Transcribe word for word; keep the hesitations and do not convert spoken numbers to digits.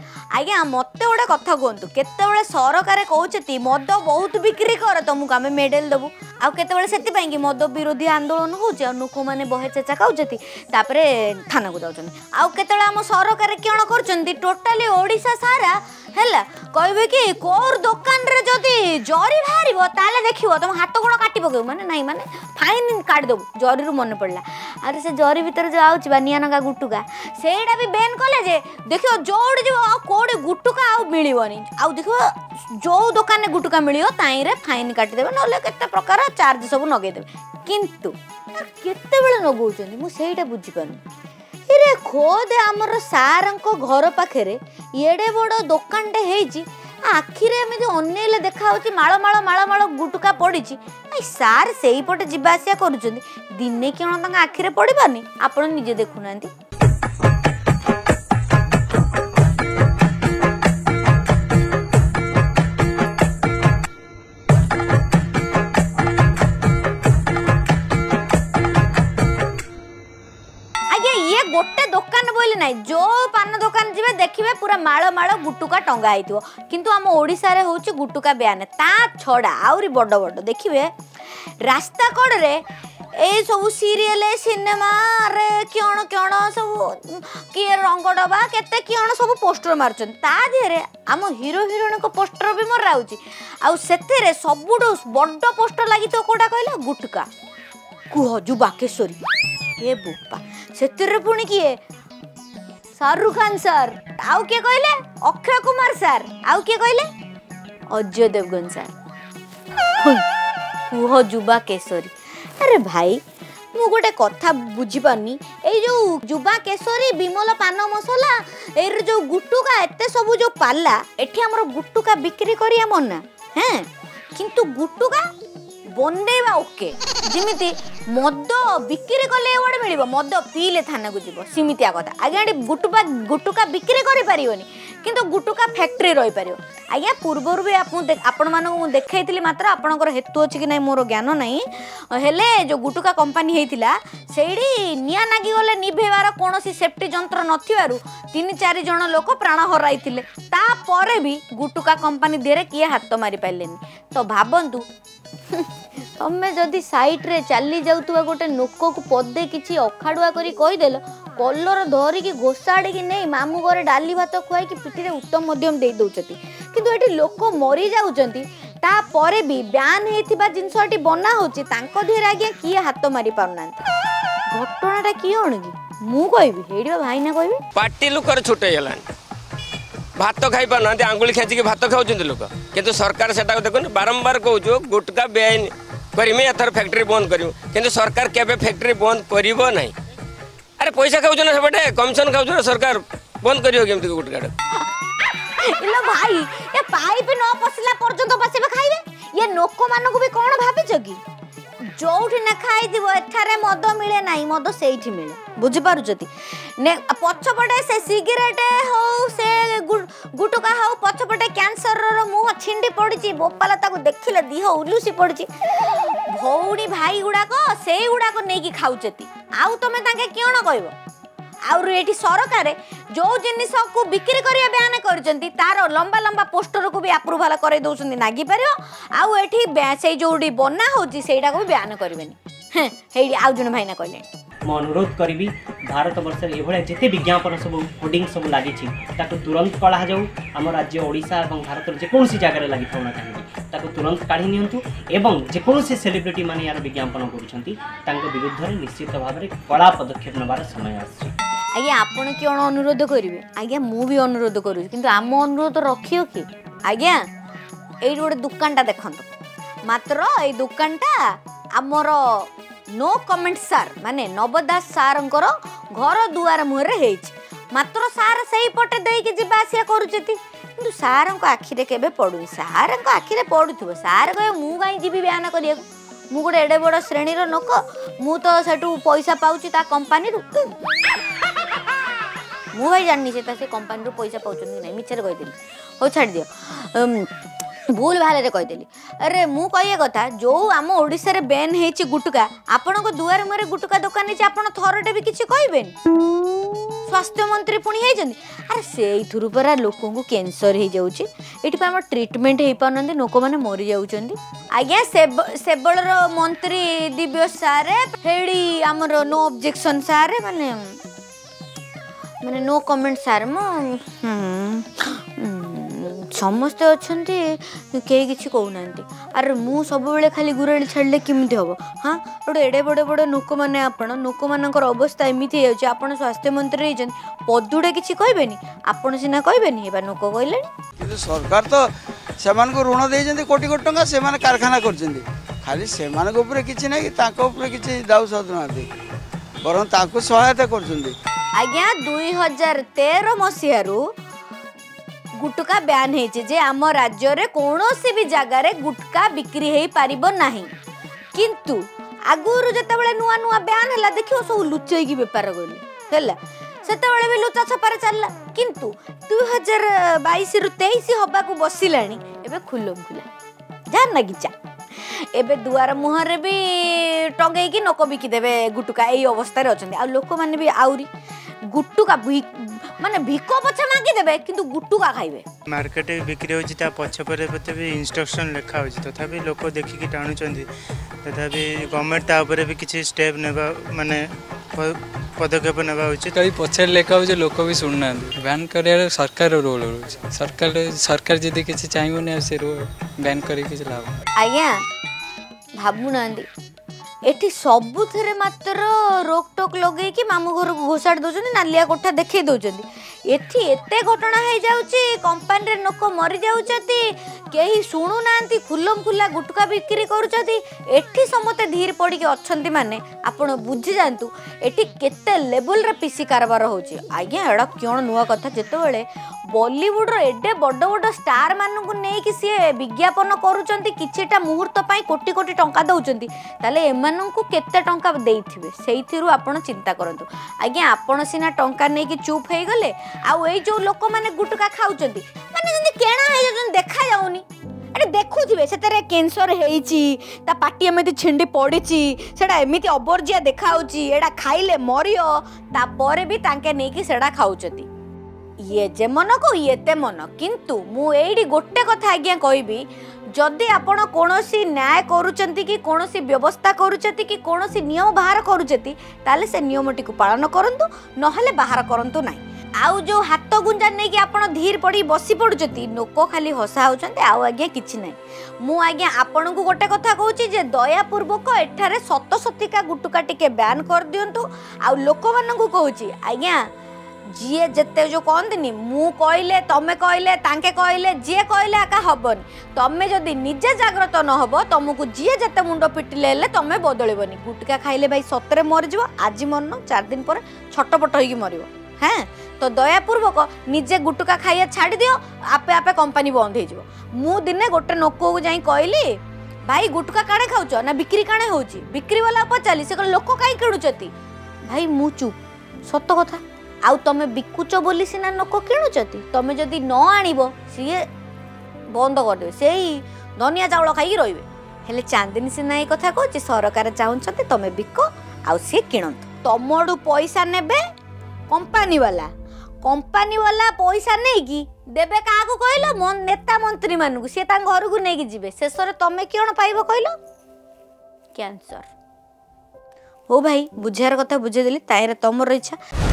आज्ञा मत गोटे कथा कहतु केत सरकार कहते मद बहुत बिक्री कर तुमको आम मेडेल देवु आते से मद विरोधी आंदोलन हो लोक मैंने बहे चेचा खाऊँच थाना को जाऊँ आते आम सरकार कौन कर टोटाली ओडिशा सारा है कहे कि कोर दुकान रे जदि जरी बाहर ताले देख तुम हाथ गोड़ काट पकेब मैंने ना माने फाइन काटिदेबू जरी मन पड़ा अरे से जरी भितर जो आउची निआ नगा गुटुका सेटा भी बैन कले जे देख जोड़ जीव कोड़े गुटुका आ मिलनी आ देख जो दुकान गुटुका मिल ताई फाइन काटिदेवे ना केते प्रकार चार्ज सब नगेदेवे किंतु केते नगौचंदी मु सेटा बुझीपारनी रे खोद आमर सार घर पाखे एडे बड़ दुकानटे होती आखिरे अनेले देखा माड़ माड़ माड़ माड़ गुटुका पड़ी सार से पटे जावासिया कर दिने कौन आखिरे पड़बानी आपण निजे देखुना गोटे दुकान बोली ना जो पान दुकान जी देखिए पूरा माड़ माड़ गुटुका टंगा हो किंतु आम ओडिशा रे होची गुटुका बयान ता छड़ा आउरी बड़ बड़ देखिए रास्ता कड़ रे ए सब सीरियल सिनेमा रे कौन कौन सब किए रंग डबा केते कौन सब पोस्टर मार्चन ता देहरे आम हीरो हिरोइन को पोस्टर भी मरा आउ सेते सबुठु बड़ पोस्टर लगी तो कोटा कहला गुटुका कुह जुबाकेश्वरी ए बोपा सेतिर पुणी किए शाहरुख खान सर आउ किए कहले अक्षय कुमार सर आउ किए कहले अजय देवगन सर कुह जुबा केशरी अरे भाई मु गोटे कथा बुझी पानी ए जो जुबा केशरी विमल पान मसला ए जो गुटुका एते सब जो पाला एठी हमर गुटुका बिक्री करिया मना हैं किंतु गुटुका बंदेवा ओके जिमिति मद बिक्री कले एवार्ड मिल मद पीले थाना को जीव सीमितिया कथा आज्ञा गुटुका गुटुका बिक्री करि परियोनी किंतु गुटुका फैक्ट्री रही पारियो आज्ञा पूर्वर भी आपण मानू देखैथिली मात्र आपणकर हेतु अछि कि नै मोर ज्ञान नै हेले जो गुटुका कंपनी हेतिला सेडी निया नागी गले निभेवार कोनोसी सेफ्टी जंत्र नथिवारु तीन चार जण लोक प्राण हराइथिले ता परे भी गुटुका कंपनी देरे किए हाथ मारी पाइलेनी तो भाबंतु तमे जदि साइट रे चली जाउतुवा गोटे नोक को पदे किछि अखाडुआ करी कहिदेल कलर धरिकी घोषाड़ी नहीं मामू घरे डाली भात खुआई कि पिठी उत्तम मध्यम दे दौचती किंतु एठी लोक मरी जाउचंती ता परे भी ब्यान हेतिबा जिंसटी बना होची तांको धीरे आगे किए हाथ मारी पाउनांती घटनाटा कि होण कि मु कहबी हेडियो भाई ना कहबी पार्टी लुकर छुटे गेलान भात खाई पाना आंगुली खेचिक भात खाऊँ लोक किंतु सरकार से देखो बारंबार कहूँ गुटका बेआईन करमी एथर फैक्ट्री बंद करूँ किंतु सरकार केबे फैक्ट्री बंद करिवो नहीं अरे पैसा खाऊ ना सेपटे कमिशन खाऊ ना सरकार बंद करियो केमती गुटका इलो भाई ये पाइप न पसला पर्यंत बसेबे खाइबे ये लोक मानको भी कोन भाबिछ कि जोठी न खाई दिबो एठारे मद मिले नाही मद सेठी मिले बुझि पारुचती ने पछपटे से सिगरेट हो से गुटुका हो पछपटे कैंसर रो मुह छिंडी पड़िची बोपाला ताको देखिले दिह उलुसी पड़िची भौडी भाई गुडा को सेई गुडा को नेकी खाउचती आउ तमे ताके केण कहबो आउ एठी सरकार जो जिनिस को बिक्री करिया बयान करजंती तार लंबा लंबा पोस्टर को भी अप्रूवल करे दोसंती नागी परियो आउ एठी से जोडी बना होची सेटा को भी बयान करबेनी हैं हेडी आउ जने भाईना कहले म अनुरोध करी भारत वर्ष एभले जेते विज्ञापन सब होर्डिंग सब लागि ताको तुरंत कढ़ा जाऊ आम राज्य ओडिशा और भारत जेकोसी जगह लगी था कहीं ताको तुरंत काढ़ी नियंतु एवं जेकोसी सेलिब्रिटी माने यार विज्ञापन करूछंती तांको विरुद्ध रे निश्चित भाव में कड़ा पदक्षेप नबार समय आछि आज्ञा आपण कौन अनुरोध करेंगे आज्ञा मु भी अनुरोध करूँ किंतु आम अनुरोध रखियो कि आज्ञा ये गोटे दुकानटा देखत मात्र ये दुकानटा आमर नो कमेंट सार माने नवदास सार घर दुआर मुहरे मात्र सार से पटे देकी जीवा आसिया करुचती किंतु सार आखिरे केबे पड़ुनी सार आखिरे पड़ुथिबो सार कहे मु काई जीवी बयान करिया मु गोटे एडे बड़ श्रेणी रो नोक मु तो सेठू पैसा पाउची ता कंपनी रु मु भाई जाननी से से कंपनी रो पैसा पाउचन नहीं मिछर कहि देली हो छाड़ दियो भूल भाले कहीदेली अरे मु कहिए कथा जो आम ओडिशा रे बैन हेची गुटुका आपण को दुआर मुरे गुटुका दुकान हेची आपण थरटे भी किछि कहबेन स्वास्थ्य मंत्री पुणी होती अरे से परा लोक कैंसर हो जाऊँगी ये आम ट्रिटमेंट हो पाना लोक मैंने मरी जाऊँ आज्ञा सेबल मंत्री दिव्य सारे हेड़ी आमर नो ऑब्जेक्शन सारे माने माने नो कमेंट सार मो समस्ते अच्छा कई किसी कहना अरे मु सब बेले खाली गुराड़ी छाड़े केमती हम हाँ गोटे एडे बड़े बड़े लोक मैंने आपण लोक मान अवस्था एमती हो आप स्वास्थ्य मंत्री होती पदुड़े किसी कहे आपण सीना कहे लोक कहले कि सरकार तो से ऋण दे कोटी कोटी टंका से कारखाना कर खाली से किसी ना कि दाऊ साधुना बर सहायता कर आज्ञा दुई हजार तेरह मसीह गुटका ब्यान है आम राज्य रे कौनसी भी जगार गुटका बिक्री हो पारिबो नाही किंतु आगुरु जतबेले नुआ नुआ ब्यान हला देखियो सब लुचैकी बेपार गले हला सेतबेले भी लुचा छपारे चलला किंतु दुई हजार बाईस रु तेईस हबा को बसिलानी एबे खुल्लम खुला जान ना गिचा एबे दुआर मुहरे भी टंगई की नोको बिकी देबे गुटका एई अवस्था रे अछन आ लोक माने भी आउरी गुटुका माने भिको पछा मांगी देबे किंतु गुटुका खाइबे मार्केट बिक्री होची ता पछ परे पते भी इंस्ट्रक्शन लिखा होची तथापि लोक देखि कि टाणु चंदी तथापि गवर्नमेंट ता ऊपर भी किछि स्टेप नेबा माने पदक्षेप नेबा होची तई पछे लेखा हो जे लोक भी सुनना बैन करिया सरकार रोल रोची सरकार सरकार जदी किछि चाहिबो ने से बैन करी किछि लाभ आज्ञा भाबु नांदी एठी सबु थरे मात्र रोक टोक लगे कि मामू घर को घोषाड़ दौरान नालिया कोठा देखे दौरान एठी एते घटना हो जाउची कंपनी रे लोक मरी जाउचती केही सुनु नांती खुल्लम खुल्ला गुटका बिक्री करूचती एठी समते धीर पड़ी के अछंती माने आपण बुझी जानतु एठी केते लेवल रे पीसी कारबार होची आज्ञा एडा क्यों नुआ कथा जेतेबेले बॉलीवुड रो एडे बड़ बड़ स्टार मानन को नै कि से विज्ञापन करूचंती किछिटा मुहूर्त पई कोटी कोटी टंका दउचंती ताले एमानन को केते टंका देइथिबे सेइथिरु आपण चिंता करंतु आज्ञा आपण सिना टंका नै कि चुप हे गले आउ ए जो लोक माने गुटका खाउचंती माने जंदी केणा हे जन देखा जाउनी अरे देखुथिबे सेतरे कैंसर हेइची ता पाटी एमिति छिंडी पड़ीची सेडा एमिति अबर्जिया देखाउची एडा खाइले मरियो ता परे भी तांके नै कि सेडा खाउचती ये जे मन को ये ते मन किंतु मु एडी गोटे कथा आज्ञा कहबी जदि आपण कोनोसी न्याय करूचंती कि कोनोसी व्यवस्था करूचंती कि कोनोसी नियम बाहर करूचंती ताले से नियमटी को पालन करंतु नहले बाहर करंतु नाही आउ जो हाथ गुंजा नहीं कि आपण धीर पड़ी बसी पड़ुचती लोक खाली हसा होचंती आउ आज्ञा किछि नाही मु आज्ञा आपण को गोटे कथा कहूची जे दया पूर्वक एठारे सत सतिका गुटुका टिके बैन कर दियंतु आउ लोक मानन को कहूची आज्ञा जी जिते जो कहती मु कहले तमें कहले तांके कहले जी कहले आका हबनी तमें जदि निजे जाग्रत न हब तुमको जी जिते मुंड पिटिले तमें बदलबनी गुटका खाइले भाई सतरे मरीज आज मरन चार दिन पर छटपट होगी मर हाँ तो दयापूर्वक निजे गुटका खाइया छाड़ी दियो आपे आपे कंपनी बंद हो मु दिने गोटे लोक को जाई कहली भाई गुटका काणे खाउछ ना बिक्री काणे होची बिक्री वाला पचाली से लोक काई किणुचती भाई मु चुप सत कथा आउ तमे बिकुच बोली सिना लोक किणुचती तमे जदि न आनिबो सीए बंद कर देबे सेही धनिया चाउल खाई रहिबे हेले चांदनी सिना ए कथा कहछि सरकार चाहुंछते तमे बिको आउ सी किणंत तमडू पैसा नेबे कंपनी वाला कंपनी वाला पैसा नहीं कि देबे का को कहलो मन नेता मंत्री मानू से ता घर को नहीं कि जिवे शेष रे तमे किण पाइबो कहलो कैंसर हो भाई बुझार कथा बुझे देली ताइरे तमर इच्छा।